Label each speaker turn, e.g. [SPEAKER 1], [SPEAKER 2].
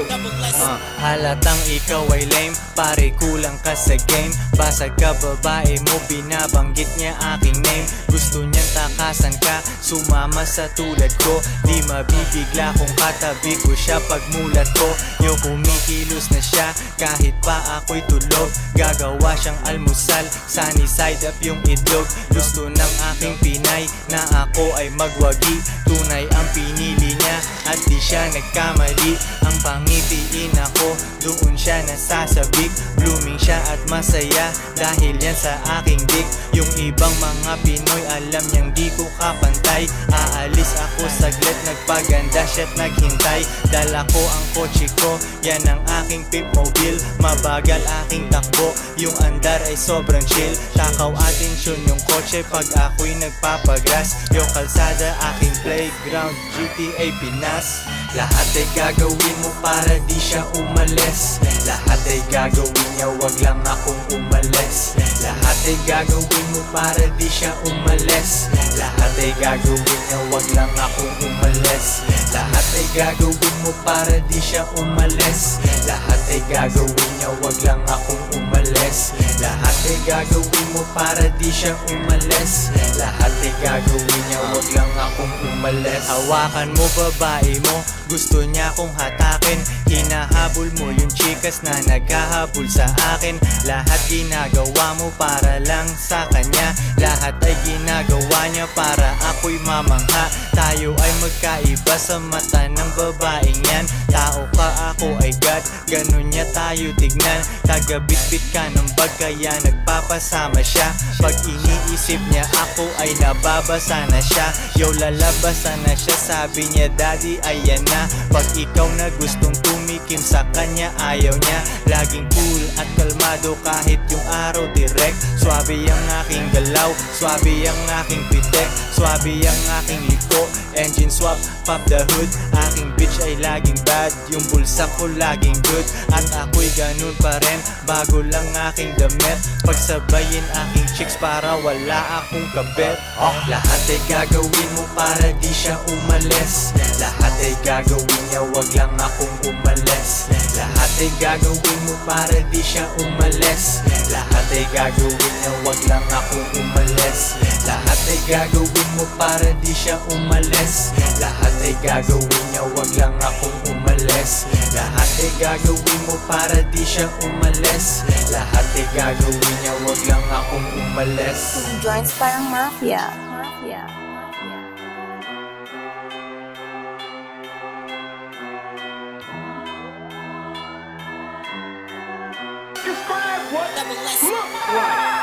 [SPEAKER 1] Halatang ikaw ay lame, pare kulang ka sa game. Basag ka babae mo, binabanggit niya aking name. Gusto niyang takasan ka, sumama sa tulad ko. Di mabibigla kung katabi ko siya pagmulat ko. Yo, kumikilos na siya kahit pa ako'y tulog. Gagawa siyang almusal, sunny side up yung itlog. Gusto ng aking Pinay na ako ay magwagi. Tunay ang pinili niya at di siya nagkamali. Ang pangitiin ako, doon siya nasasabik. Blooming siya at masaya dahil yan sa aking dick. Yung ibang mga Pinoy alam niyang di ko kapantay. Aalis ako saglit, nagpaganda siya't naghintay. Dala ko ang kotse ko, yan ang aking pip mobile. Mabagal aking takbo, yung andar ay sobrang chill. Takaw atensyon yung kotse pag ako'y nagpapagas. Yung kalsada aking playground, GTA Pinas. Lahat ay gagawin mo para di siya umalis. Lahat ay gagawin niya, wag lang akong umalis. Lahat ay gagawin mo para di siya umalis. Lahat ay gagawin niya, wag lang akong umalis. Lahat ay gagawin mo para di siya umalis. Lahat ay gagawin niya, wag lang akong umalis. Lahat ay gagawin mo para di siya umalis. Lahat ay gagawin niya, wag lang akong umalis. Hawakan mo babae mo, gusto niya kong hatakin. Hinahabol mo yung chikas na naghahabol sa akin. Lahat ginagawa mo para lang sa kanya. Lahat ay ginagawa niya para ako'y mamangha. Tayo ay magkaiba sa mata ng babaeng yan. Tao ka, ako ay God, ganun niya tayo tignan. Tagabitbit ka ng bag kaya nagpapasama siya. Pag iniisip niya ako ay nababasa na siya. Yo, lalabasan na siya, sabi niya daddy ayan na. Pag ikaw na gustong tumikim sa kanya ayaw niya. Laging cool at kalmado kahit yung araw direct. Swabe ang aking galaw, swabe ang aking pitek. Swabe ang aking liko, engine swap, pop the hood. Aking bitch ay laging bad, yung bulsa ko laging good. At ako'y ganun pa rin, bago lang aking damit. Pagsabayin aking chicks para wala akong kabit. Lahat ay gagawin mo para di siya umalis. Lahat ay gagawin niya, wag lang akong umalis. Lahat ay gagawin mo para di siya umalis. Lahat ay gagawin niya, wag lang akong umalis. Lahat ay gagawin mo para di siya umalis. Lahat ay gagawin niya, wag lang akong umalis. Lahat ay gagawin mo para di siya umalis. Lahat ay gagawin niya, wag lang akong umalis.
[SPEAKER 2] Joints parang mafia.
[SPEAKER 3] Describe what? Look like.